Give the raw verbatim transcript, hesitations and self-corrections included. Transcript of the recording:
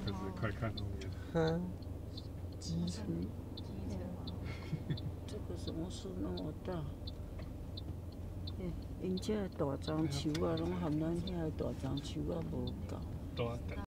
可是快看后面。 哈，机车。 这个什么树那么大？诶，因这大樟树啊，拢含咱遐大樟树啊无共。 大